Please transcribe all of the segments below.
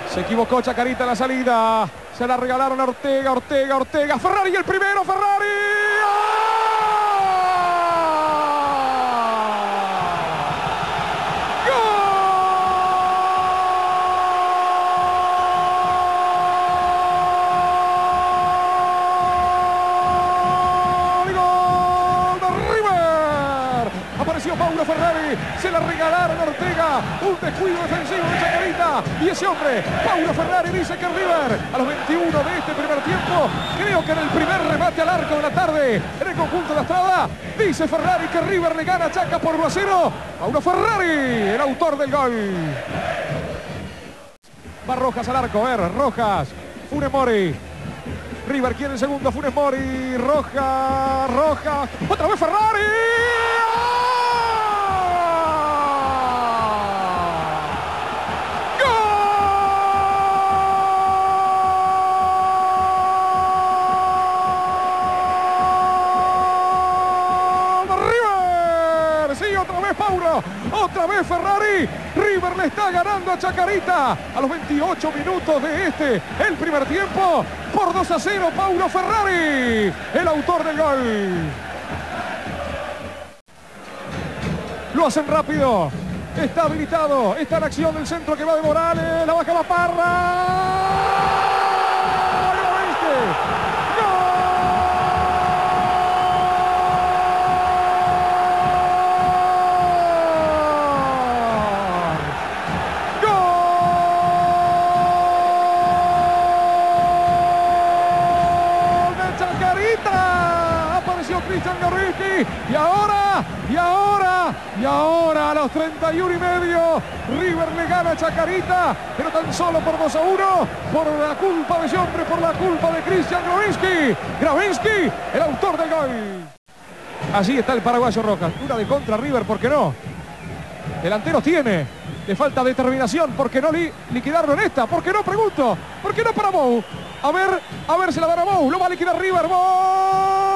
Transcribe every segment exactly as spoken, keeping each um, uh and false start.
Se equivocó Chacarita en la salida. Se la regalaron a Ortega, Ortega, Ortega. Ferrari el primero, Ferrari. Paulo Ferrari, se la regalaron a Ortega, un descuido defensivo de Chacarita, y ese hombre, Paulo Ferrari, dice que River, a los veintiuno de este primer tiempo, creo que en el primer remate al arco de la tarde, en el conjunto de Astrada, dice Ferrari que River le gana a Chaca por uno a cero, Paulo Ferrari, el autor del gol. Va Rojas al arco, a ver, Rojas, Funes Mori, River quiere el segundo, Funes Mori, Rojas, Rojas, otra vez Ferrari. Otra vez Paulo, otra vez Ferrari. River le está ganando a Chacarita a los veintiocho minutos de este, el primer tiempo, por dos a cero. Paulo Ferrari, el autor del gol. Lo hacen rápido, está habilitado, está en acción del centro que va de Morales, la baja la Parra. Apareció Cristian Gawinski y ahora, y ahora, y ahora a los treinta y uno y medio River le gana a Chacarita, pero tan solo por dos a uno, por la culpa de ese hombre, por la culpa de Cristian Gawinski. Gawinski, el autor del gol. Allí está el paraguayo Rojas, una de contra River, ¿por qué no? Delanteros tiene, le falta determinación, ¿por qué no li liquidarlo en esta? ¿Por qué no? Pregunto, ¿por qué no para Bou? A ver, a ver, se la dará Bou, lo va a liquidar River, Bou.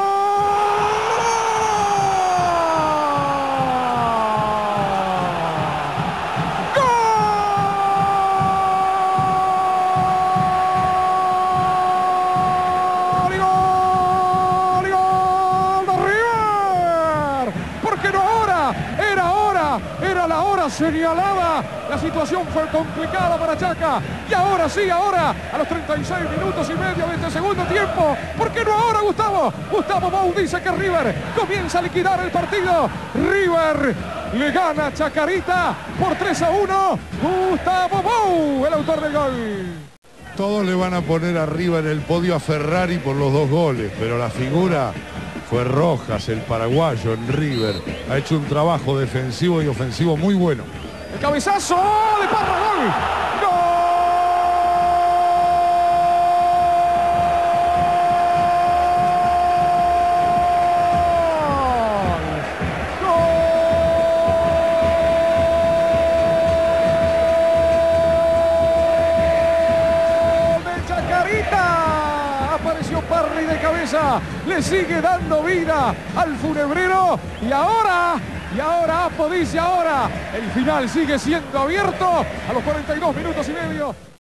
Era la hora señalada, la situación fue complicada para Chaca, y ahora sí, ahora, a los treinta y seis minutos y medio de este segundo tiempo, ¿por qué no ahora, Gustavo? Gustavo Bou dice que River comienza a liquidar el partido. River le gana a Chacarita por tres a uno, Gustavo Bou, el autor del gol. Todos le van a poner arriba en el podio a Ferrari por los dos goles, pero la figura fue Rojas, el paraguayo en River. Ha hecho un trabajo defensivo y ofensivo muy bueno. El cabezazo de Parra, gol. ¡Gol! ¡Gol de Chacarita! Apareció Parri de cabeza, le sigue dando vida al funebrero, y ahora, y ahora Apo dice ahora, el final sigue siendo abierto a los cuarenta y dos minutos y medio.